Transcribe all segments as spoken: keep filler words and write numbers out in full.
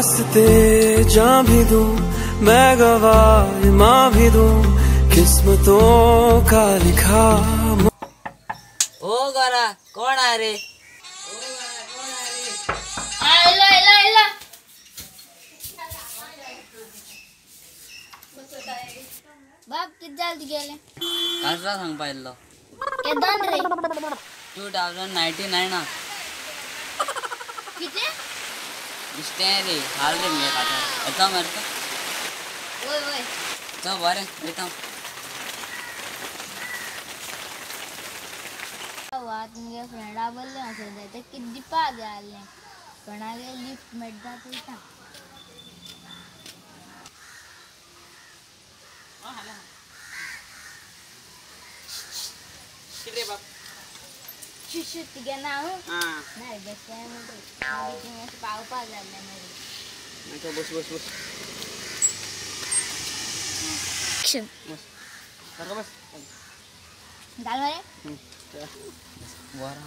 वास्ते जान भी दूं मैं गवाह माँ भी दूं किस्मतों का लिखा। ओ गोरा कौन आ रे? इला इला इला बाप किती जल्दी गेले कसला सांग पाहिलं केदान रे टू थाउजंड नाइन्टी नाइन किती इष्टे रे हाल रे मी आता आता मरतो ओय ओय चल बारे बेटा वात मुझे फ्रेंडा बोलले असं जायचं किती पा द्याले कोणाला लिफ्ट मिळतात होता हां हॅलो किती बाप शिशु तिघे नाव हां नाही बस काय म्हणते मी तुम्ही पाव पा झाले माझे अच्छा बस बस बस ऍक्शन बस कर बस डाल मारे हम्म वारा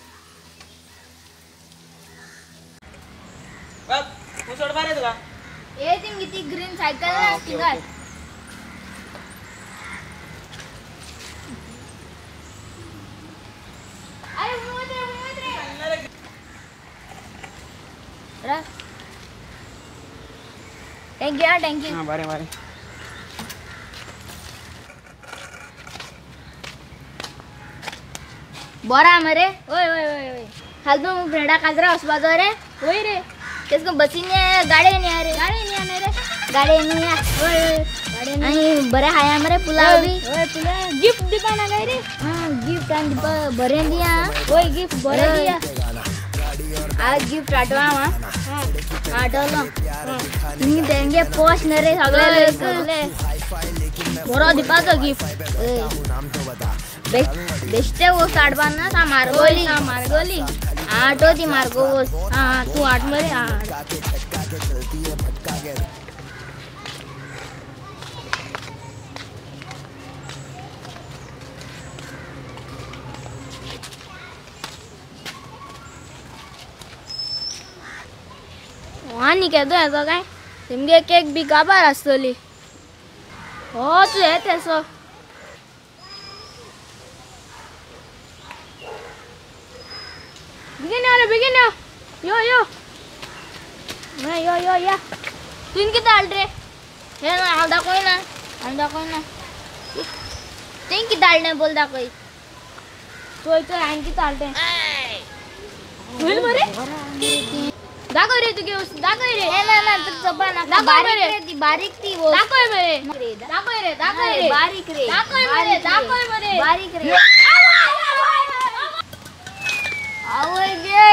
बाप तू सोड बारे तुला ए तीन किती ग्रीन सायकल ना तिघात अरे मोद रे मोद रे रा थैंक यू थैंक यू हां बारे बारे बोरा मरे ओय ओय ओय ओय हाल तो फ्रेंडा काजरा असबाजो रे ओय रे किसको बसीने गाड़ी नहीं आ रे गाड़ी नहीं आने रे गाड़ी नहीं आ ओय ओय गाड़ी नहीं बरे हाया मरे पुलाव भी ओय पुलाव गिफ्ट दिपा ना गई रे हां गिफ्ट आन दिपा बरे दिया ओय गिफ्ट बरे दिया आज गिफ्ट आटवा वा हां आटवलो तुम्ही देंगे पोस्ट नरे सगळे सगळे बरो दिपा तो गिफ्ट बेस्ट वो साडबान ना सा मार्गोली सा मार्गोली आठ होती मार्गो वो हां तू आठ मरे आठ वहाँ नहीं कहतो ऐसा काय तुमगे केक भी काबार असतली हो तू येत ऐसो begin ya begin ya yo yo nah yo yo ya tuin kita aldre ya na alda कोई ना alda कोई ना तीन की डालने बोल दा कोई तो तो आइन की डालते बोल मरे दा कोई रे तू के उस दा कोई रे ना ना तू सबा ना बारीक रे थी बारीक थी वो दा कोई मरे दा कोई रे दा कोई रे बारीक रे दा कोई मरे दा कोई मरे बारीक रे आओ ये